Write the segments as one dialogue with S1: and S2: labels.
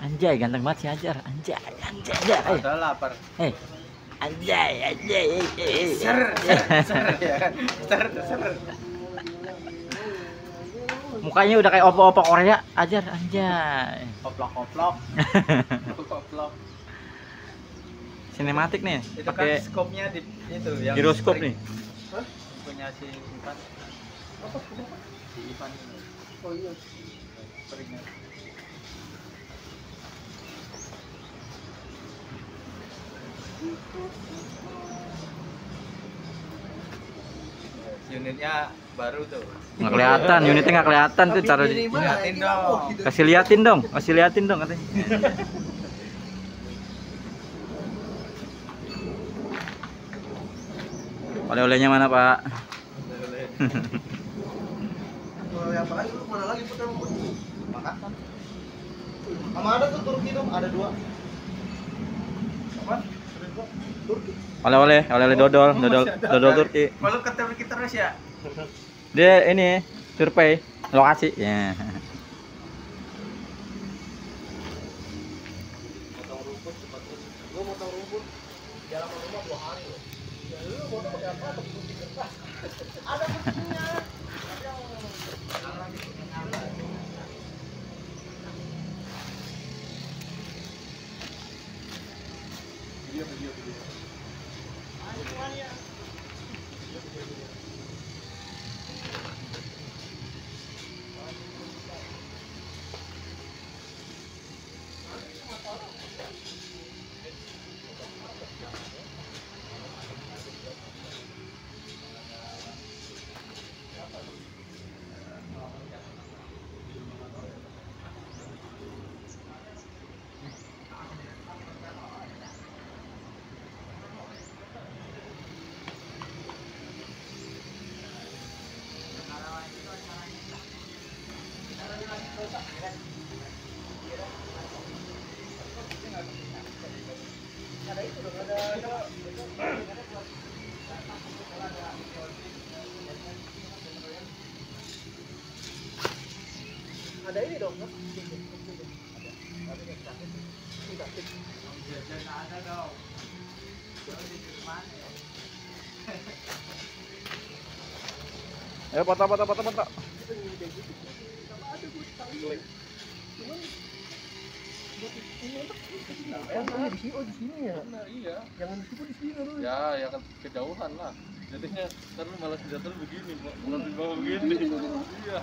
S1: Anjay, ganteng banget si Ajar. Anjay, anjay, anjay.
S2: Ada lapar.
S1: Anjay, anjay.
S2: Ser ya kan. Ser.
S1: Mukanya udah kayak opo-opo Korea. Ajar, anjay.
S2: Koplok.
S1: Sinematik nih,
S2: Itu
S1: pakai
S2: kan skopnya di itu yang
S1: giroskop
S2: spring.
S1: nih.
S2: Hah? Punya si Ivan. Apa? Si Ivan ini. Oh iya. Springnya. Unitnya baru tuh.
S1: Nggak kelihatan, unitnya nggak kelihatan tuh cara
S2: Liatin dong.
S1: kasih liatin dong katanya. Oleh-olehnya mana, Pak?
S3: Oleh apa lagi lu? Mana lagi putar lu? Makassar. Sama ada tuh Turki dong, ada 2. Apa? Turki.
S1: Oleh-oleh dodol Turki.
S2: Kalau ke Turki terus ya?
S1: Dia ini survei lokasi ya.
S3: Motong rumput cepat terus. Gua motong rumput dalam rumah 2 hari loh. Ya lu mau pakai apa? Pakai kertas. Ada buktinya. Video. Ada ini dong, kan?
S2: Ada dong.
S1: Ayo foto.
S3: Di sini ya.
S2: Benar, iya.
S3: Jangan di sini dulu.
S2: Ya kan kejauhan lah. Jadinya ntar lu malah senjata lu begini, malah di bawah begini. Iya.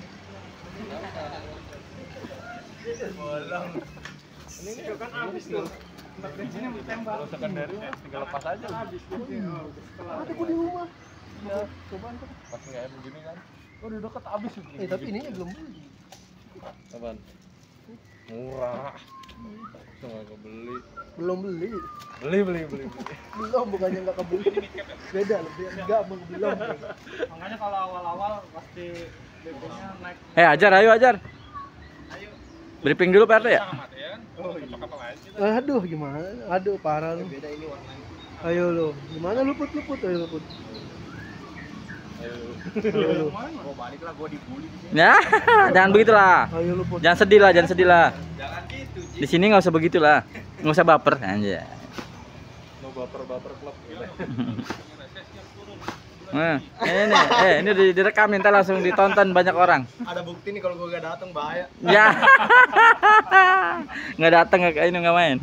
S2: Bolong. Ini kan habis tuh. Di sini tembak. Kalau sekondari tinggal lepas aja. Habis.
S3: Ada gua di rumah.
S2: Ya, coba tuh. Pas nggak begini kan. Oh, udah deket habis itu.
S3: Tapi ininya belum beli.
S2: Apaan? Murah. Cuma nggak beli.
S3: Belum beli.
S2: Beli.
S3: Belum, bukannya nggak kebeli. Beda lebih enggak belum.
S2: Makanya kalau awal-awal pasti BP-nya naik.
S1: Ajar, ayo Ajar.
S2: Ayo.
S1: Briefing dulu Pak RT ya.
S2: Oh, iya.
S3: Aduh, gimana? Aduh, parah lu.
S2: Beda ini warnanya.
S3: Ayo lu. Gimana luput? Ayo luput.
S2: Ayo.
S3: Ayo lu.
S2: Gua balik lah, gua dibully di sini.
S1: Ya, jangan begitulah.
S3: Ayo luput.
S1: Jangan sedih lah.
S2: Jangan gitu, Ji.
S1: Di sini nggak usah begitulah. Nggak usah baper anjay.
S2: Mau baper klub gila.
S1: Nah, ini direkam ntar langsung ditonton banyak orang.
S3: Ada bukti nih kalau gua gak datang bahaya.
S1: Ya. Nggak datang nggak main.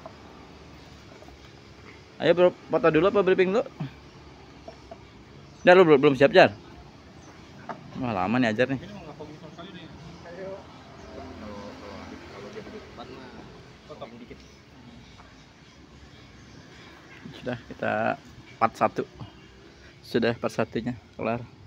S1: Ayo bro, foto dulu apa briefing dulu? Jar, lu belum siap Jar? Wah lama nih Ajar nih. Sudah kita part 1. Sudah part 1-nya kelar.